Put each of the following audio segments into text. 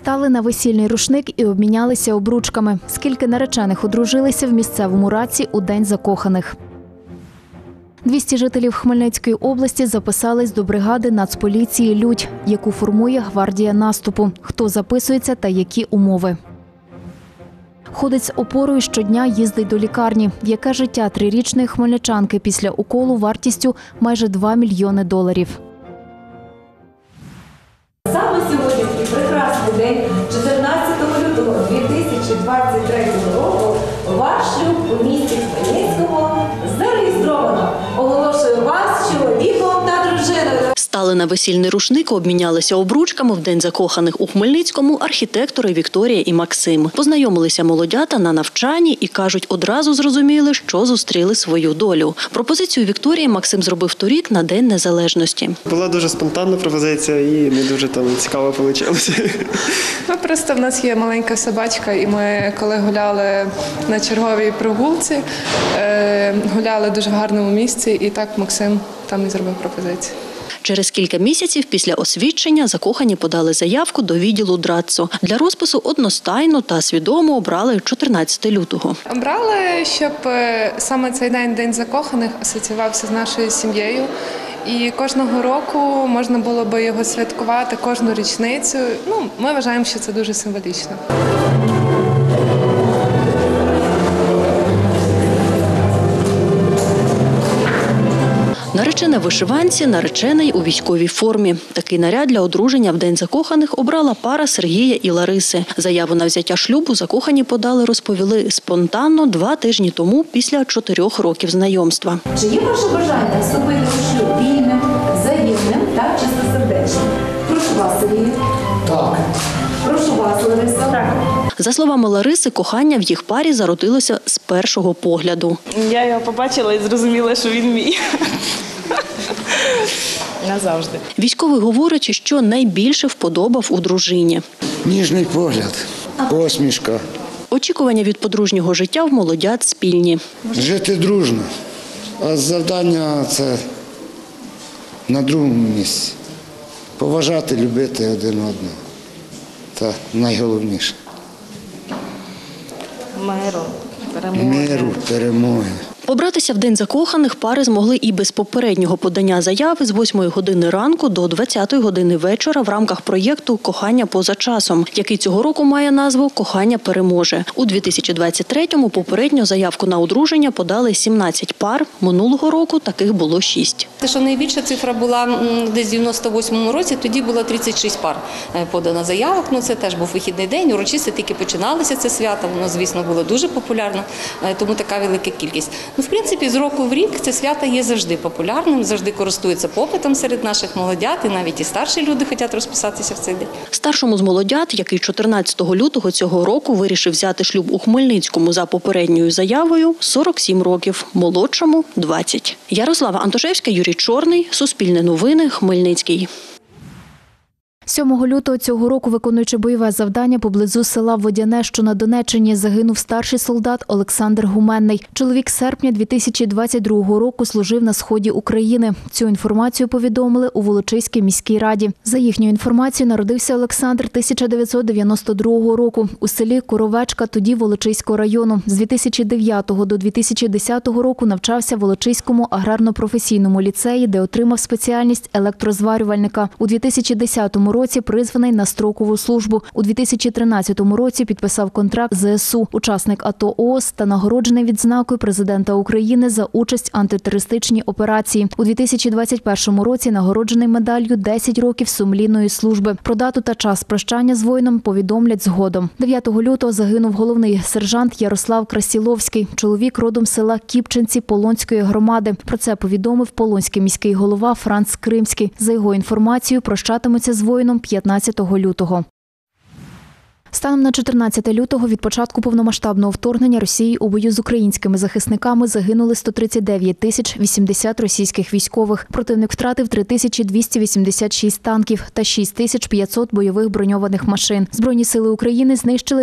Стали на весільний рушник і обмінялися обручками. Скільки наречених одружилися в місцевому раці у День закоханих. 200 жителів Хмельницької області записались до бригади Нацполіції «Людь», яку формує гвардія наступу. Хто записується та які умови. Ходить з опорою, щодня їздить до лікарні. Яке життя трирічної хмельничанки після уколу вартістю майже $2 мільйони. Саме сьогодні, прекрасний день, 14 лютого 2023 року, ваш шлюб у місті Хмельницькому зареєстровано. Оголошую вас чоловіком та дружиною. Стали на весільний рушник, обмінялися обручками в День закоханих у Хмельницькому архітектори Вікторія і Максим. Познайомилися молодята на навчанні і, кажуть, одразу зрозуміли, що зустріли свою долю. Пропозицію Вікторії Максим зробив торік на День Незалежності. Була дуже спонтанна пропозиція і не дуже цікаво вийшло. Просто в нас є маленька собачка, і ми, коли гуляли на черговій прогулці, гуляли дуже в гарному місці, і так Максим там і зробив пропозицію. Через кілька місяців після освідчення закохані подали заявку до відділу ДРАЦО. Для розпису одностайно та свідомо обрали 14 лютого. Обрали, щоб саме цей день, День закоханих, асоціювався з нашою сім'єю. І кожного року можна було би його святкувати, кожну річницю. Ми вважаємо, що це дуже символічно. Наречена в вишиванці, наречений у військовій формі. Такий наряд для одруження в День закоханих обрала пара Сергія і Лариси. Заяву на взяття шлюбу закохані подали, розповіли, спонтанно 2 тижні тому після 4 років знайомства. Чи є ваше бажання вступити у шлюб вільним, взаємним та чистосердечним? Прошу вас, Сергій. Так. Прошу вас, Лариса. Так. За словами Лариси, кохання в їх парі зародилося з першого погляду. Я його побачила і зрозуміла, що він мій. Назавжди. Військовий говорить, що найбільше вподобав у дружині. Ніжний погляд, посмішка. Очікування від подружнього життя в молодят спільні. Жити дружно, а завдання – це на другому місці. Поважати, любити один одного. Це найголовніше. Миру, перемоги. Побратися в День закоханих пари змогли і без попереднього подання заяви з 8 години ранку до 20 години вечора в рамках проєкту «Кохання поза часом», який цього року має назву «Кохання переможе». У 2023-му попередньо заявку на одруження подали 17 пар, минулого року таких було 6. Те, що найбільша цифра була десь в 98-му році, тоді було 36 пар подано заявок. Це теж був вихідний день, урочисто тільки починалося це свято, воно, звісно, було дуже популярно, тому така велика кількість. В принципі, з року в рік це свято є завжди популярним, завжди користується попитом серед наших молодят, і навіть і старші люди хочуть розписатися в цей день. Старшому з молодят, який 14 лютого цього року вирішив взяти шлюб у Хмельницькому за попередньою заявою, 47 років, молодшому – 20. Ярослава Антошевська, Юрій Чорний, Суспільне новини, Хмельницький. 7 лютого цього року, виконуючи бойове завдання поблизу села Водяне, що на Донеччині, загинув старший солдат Олександр Гуменний. Чоловік з серпня 2022 року служив на сході України. Цю інформацію повідомили у Волочиській міській раді. За їхньою інформацією, народився Олександр 1992 року у селі Коровечка, тоді Волочиського району. З 2009 до 2010 року навчався в Волочиському аграрно-професійному ліцеї, де отримав спеціальність електрозварювальника. У 2010 році призваний на строкову службу. У 2013 році підписав контракт з ЗСУ. Учасник АТО ООС та нагороджений відзнакою президента України за участь в антитерористичній операції. У 2021 році нагороджений медаллю 10 років сумлінної служби. Про дату та час прощання з воїном повідомлять згодом. 9 лютого загинув головний сержант Ярослав Красіловський. Чоловік родом з села Кіпченці Полонської громади. Про це повідомив полонський міський голова Франц Кримський. За його інформацією, прощатимуться з воїном 15 лютого. Станом на 14 лютого від початку повномасштабного вторгнення Росії у бою з українськими захисниками загинули 139 тисяч 80 російських військових. Противник втратив 3286 танків та 6500 бойових броньованих машин. Збройні сили України знищили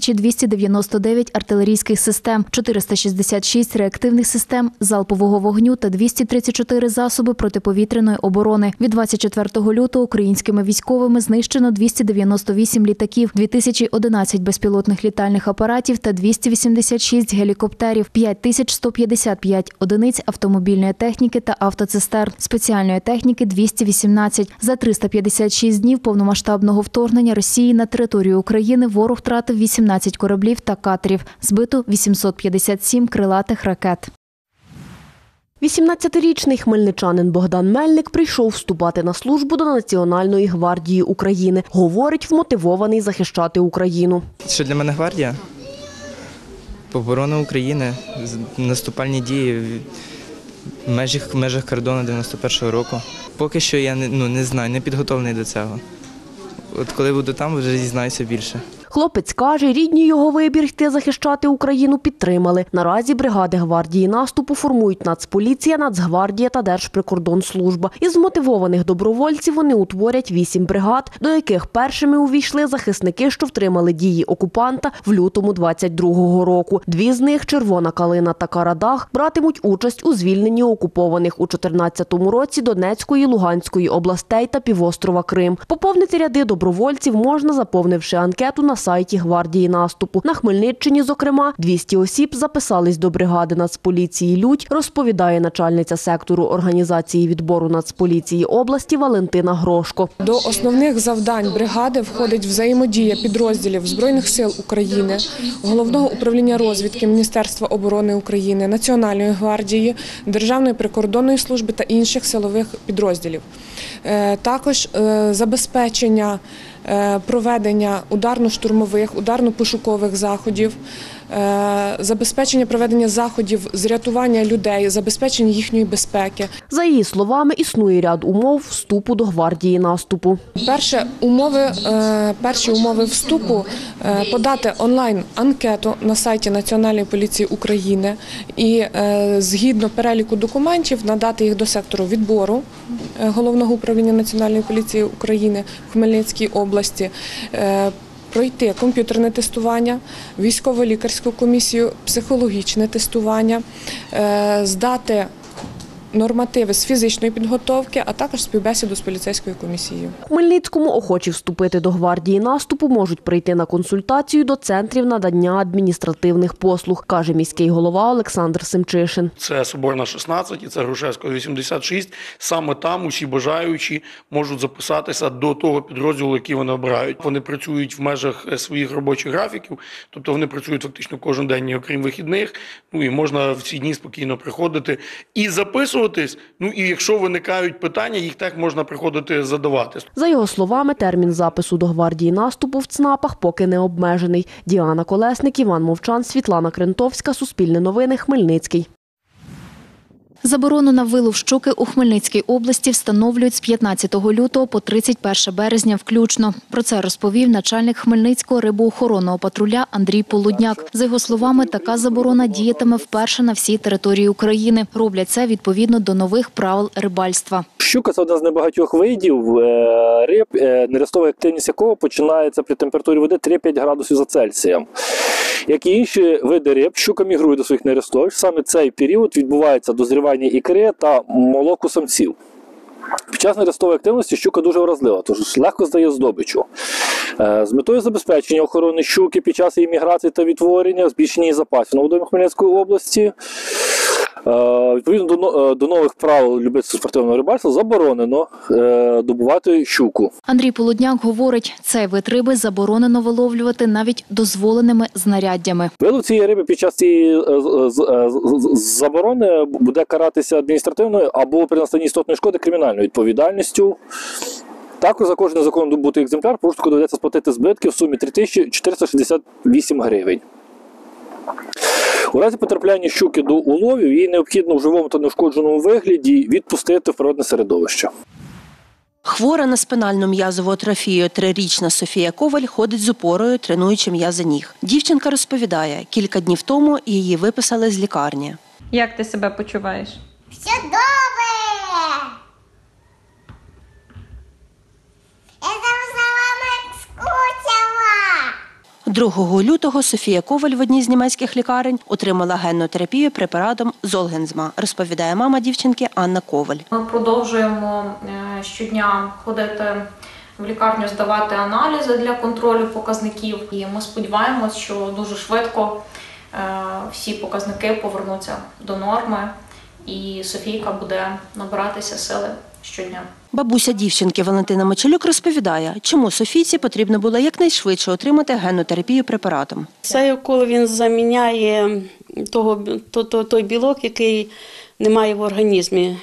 2299 артилерійських систем, 466 реактивних систем залпового вогню та 234 засоби протиповітряної оборони. Від 24 лютого українськими військовими знищено 298 літаків, 2011 безпілотних літальних апаратів та 286 гелікоптерів, 5155 одиниць автомобільної техніки та автоцистерн, спеціальної техніки – 218. За 356 днів повномасштабного вторгнення Росії на територію України ворог втратив 18 кораблів та катерів, збито 857 крилатих ракет. 18-річний хмельничанин Богдан Мельник прийшов вступати на службу до Національної гвардії України. Говорить, вмотивований захищати Україну. Що для мене гвардія? Оборона України, наступальні дії в межах кордону 91-го року. Поки що я не знаю, не підготовлений до цього. От коли буду там, вже дізнаюся більше. Хлопець каже, рідні його вибір йти захищати Україну підтримали. Наразі бригади гвардії наступу формують Нацполіція, Нацгвардія та Держприкордонслужба. Із мотивованих добровольців вони утворять 8 бригад, до яких першими увійшли захисники, що втримали дії окупанта в лютому 22-го року. 2 з них – Червона Калина та Карадах – братимуть участь у звільненні окупованих у 2014 році Донецької, Луганської областей та півострова Крим. Поповнити ряди добровольців можна, заповнивши анкету на сайті гвардії наступу. На Хмельниччині, зокрема, 200 осіб записались до бригади Нацполіції «Людь», розповідає начальниця сектору організації відбору Нацполіції області Валентина Грошко. До основних завдань бригади входить взаємодія підрозділів Збройних сил України, Головного управління розвідки Міністерства оборони України, Національної гвардії, Державної прикордонної служби та інших силових підрозділів. Також забезпечення проведення ударно-штурмових, ударно-пошукових заходів, забезпечення проведення заходів з рятування людей, забезпечення їхньої безпеки. За її словами, існує ряд умов вступу до гвардії наступу. Перші умови вступу – подати онлайн-анкету на сайті Національної поліції України і згідно переліку документів надати їх до сектору відбору Головного управління Національної поліції України в Хмельницькій області, пройти комп'ютерне тестування, військово-лікарську комісію, психологічне тестування, здати нормативи з фізичної підготовки, а також співбесіду з поліцейською комісією. У Хмельницькому охочі вступити до гвардії наступу можуть прийти на консультацію до центрів надання адміністративних послуг, каже міський голова Олександр Семчишин. Це Соборна, 16 і це Грушевського, 86. Саме там усі бажаючі можуть записатися до того підрозділу, який вони обирають. Вони працюють в межах своїх робочих графіків, тобто вони працюють фактично кожен день, окрім вихідних. І можна в ці дні спокійно приходити і записувати. І якщо виникають питання, їх так можна приходити задавати. За його словами, термін запису до гвардії наступу в ЦНАПах поки не обмежений. Діана Колесник, Іван Мовчан, Світлана Крентовська, Суспільне новини, Хмельницький. Заборону на вилов щуки у Хмельницькій області встановлюють з 15 лютого по 31 березня включно. Про це розповів начальник Хмельницького рибоохоронного патруля Андрій Полудняк. За його словами, така заборона діятиме вперше на всій території України. Роблять це відповідно до нових правил рибальства. Щука – це один з небагатьох видів риб, нерестова активність якого починається при температурі води 3-5 градусів за Цельсієм. Як і інші види риб, щука мігрує до своїх нерестовищ. Саме цей період відбувається дозрівання ікри та молоку самців. Під час нерестової активності щука дуже вразлива, тож легко здає здобичу. З метою забезпечення охорони щуки під час її міграції та відтворення, збільшення її запасів на водоймах Хмельницької області, відповідно до нових правил любительського спортивного рибальства, заборонено добувати щуку. Андрій Полудняк говорить, цей вид риби заборонено виловлювати навіть дозволеними знаряддями. Вилов цієї риби під час цієї заборони буде каратися адміністративною або при настанні істотної шкоди кримінальною відповідальністю. Також за кожен незаконно добутий екземпляр порушнику доведеться сплатити збитки в сумі 3468 гривень. У разі потрапляння щуки до уловів її необхідно в живому та неушкодженому вигляді відпустити в природне середовище. Хвора на спинальну м'язову атрофію 3-річна Софія Коваль ходить з опорою, тренуючи м'язи ніг. Дівчинка розповідає, кілька днів тому її виписали з лікарні. Як ти себе почуваєш? Все добре! Я за вами скучила! 2 лютого Софія Коваль в одній з німецьких лікарень отримала генну терапію препаратом Зольгенсма, розповідає мама дівчинки Анна Коваль. Ми продовжуємо щодня ходити в лікарню, здавати аналізи для контролю показників. І ми сподіваємось, що дуже швидко всі показники повернуться до норми і Софійка буде набиратися сили щодня. Бабуся дівчинки Валентина Мочалюк розповідає, чому Софійці потрібно було якнайшвидше отримати генну терапію препаратом. Цей укол він заміняє той білок, який немає в організмі.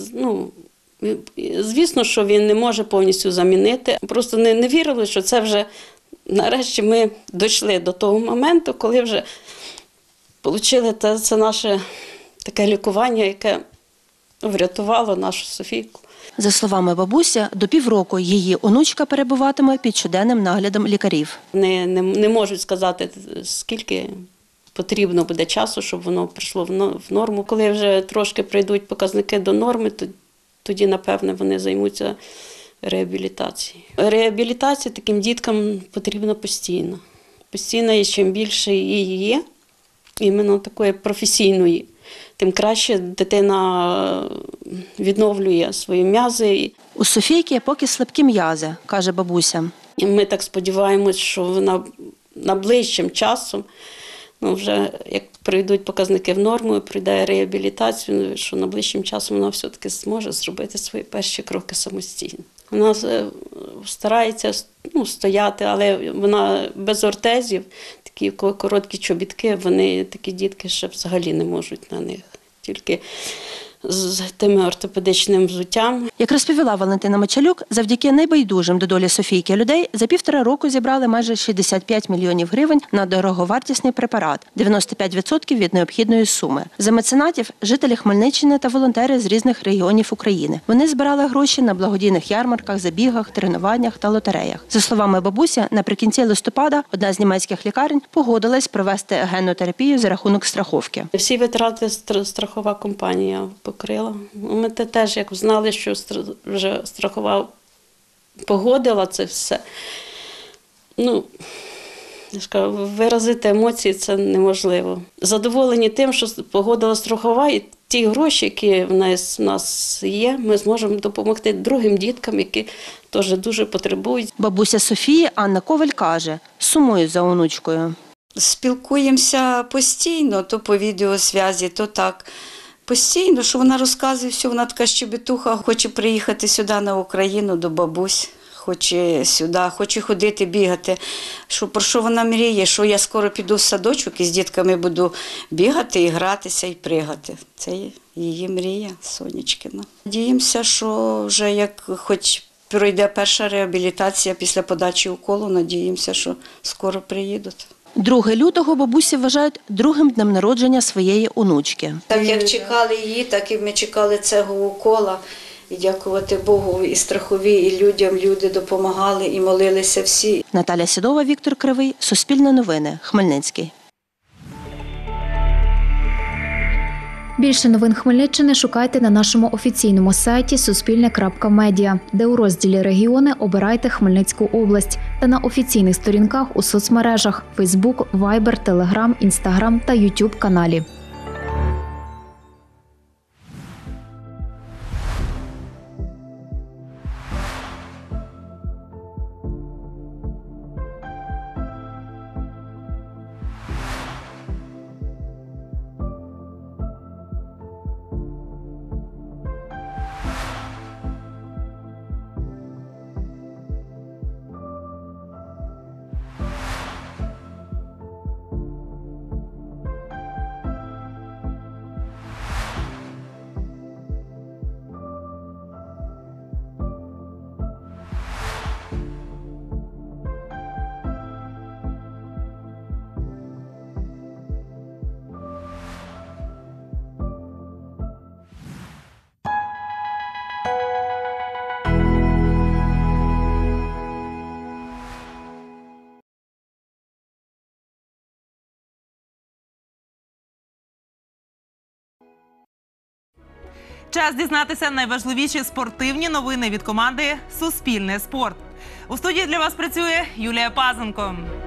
Звісно, що він не може повністю замінити. Просто не вірили, що це вже нарешті ми дійшли до того моменту, коли вже отримали це наше таке лікування, яке врятувало нашу Софійку. За словами бабусі, до півроку її онучка перебуватиме під щоденним наглядом лікарів. Не можуть сказати, скільки потрібно буде часу, щоб воно прийшло в норму. Коли вже трошки прийдуть показники до норми, тоді, напевне, вони займуться реабілітацією. Реабілітація таким діткам потрібна постійно. Постійно, і чим більше її є, іменно такої професійної, тим краще дитина відновлює свої м'язи. У Софійки поки слабкі м'язи, каже бабуся. І ми так сподіваємось, що вона найближчим часом, вже як прийдуть показники в норму і пройде реабілітацію, що найближчим часом вона все-таки зможе зробити свої перші кроки самостійно. Вона старається стояти, але вона без ортезів, такі короткі чобітки, вони такі дітки ще взагалі не можуть на них, тільки з тими ортопедичним взуттям. Як розповіла Валентина Мочалюк, завдяки небайдужим до долі Софійки людей за 1,5 року зібрали майже 65 мільйонів гривень на дороговартісний препарат, 95% від необхідної суми. За меценатів – жителі Хмельниччини та волонтери з різних регіонів України. Вони збирали гроші на благодійних ярмарках, забігах, тренуваннях та лотереях. За словами бабусі, наприкінці листопада одна з німецьких лікарень погодилась провести генну терапію за рахунок страховки. Всі витрати страхова компанія покрила. Ми теж, як знали, що вже страхова погодила це все. Виразити емоції це неможливо. Задоволені тим, що погодила страхова, і ті гроші, які в нас є, ми зможемо допомогти другим діткам, які теж дуже потребують. Бабуся Софії Анна Коваль каже, сумує за онучкою. Спілкуємося постійно, то по відеосвязі, то так. Постійно, що вона розказує все, вона така щебетуха, хоче приїхати сюди на Україну до бабусь, хоче сюди, хоче ходити, бігати. Про що вона мріє, що я скоро піду в садочок і з дітками буду бігати, і гратися, і пригати. Це її мрія, Сонечкина. Надіємося, що вже як хоч пройде перша реабілітація після подачі уколу, надіємося, що скоро приїдуть. 2 лютого бабусі вважають другим днем народження своєї онучки. Так як чекали її, так і ми чекали цього укола. І дякувати Богу, і страхові, і людям люди допомагали, і молилися всі. Наталя Сідова, Віктор Кривий, Суспільне новини, Хмельницький. Більше новин Хмельниччини шукайте на нашому офіційному сайті суспільне.медіа, де у розділі «Регіони» обирайте Хмельницьку область та на офіційних сторінках у соцмережах – Facebook, Viber, Telegram, Instagram та YouTube каналі. Час дізнатися найважливіші спортивні новини від команди «Суспільне спорт». У студії для вас працює Юлія Пазенко.